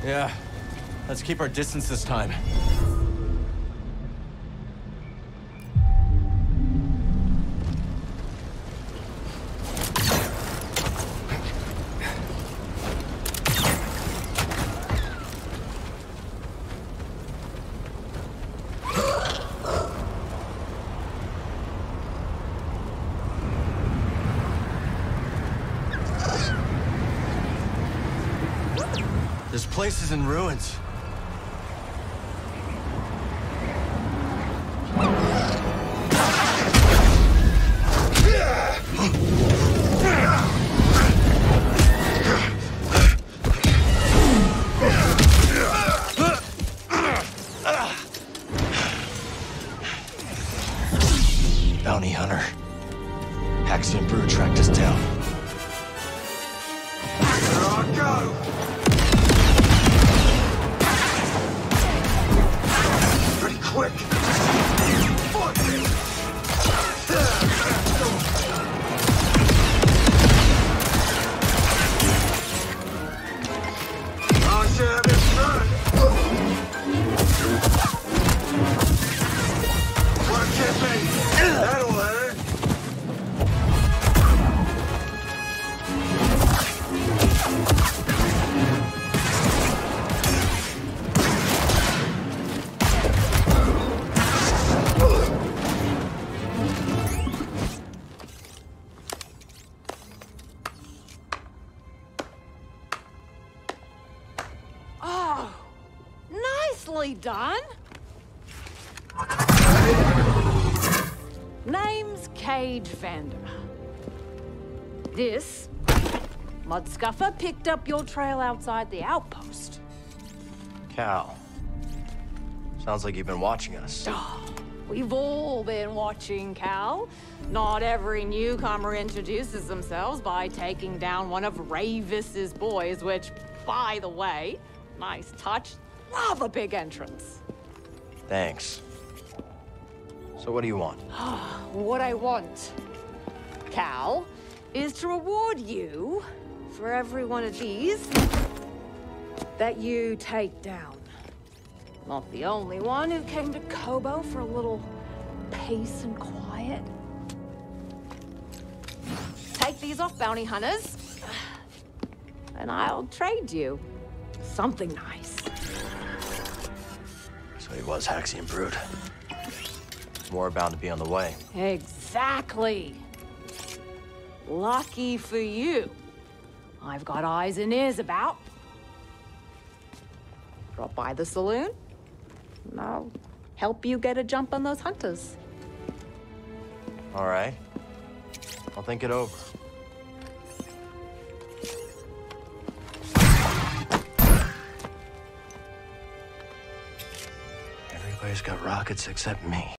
Yeah. Let's keep our distance this time. This place is in ruins. Bounty hunter. Haxion Brood tracked us down. Here I go! Pretty quick! Fuck me! I'll share this run! Wanna get me? That'll hurt! Oh, nicely done. Name's Cage Vander. This Mudscuffer picked up your trail outside the outpost. Cal. Sounds like you've been watching us. Oh, we've all been watching, Cal. Not every newcomer introduces themselves by taking down one of Ravis's boys, which, by the way, nice touch. Love a big entrance. Thanks. So what do you want? What I want, Cal, is to reward you for every one of these that you take down. Not the only one who came to Koboh for a little peace and quiet. Take these off, bounty hunters, and I'll trade you something nice. So he was Haxion Brood. More bound to be on the way. Exactly. Lucky for you, I've got eyes and ears about. Drop by the saloon, and I'll help you get a jump on those hunters. All right. I'll think it over. Everybody's got rockets except me.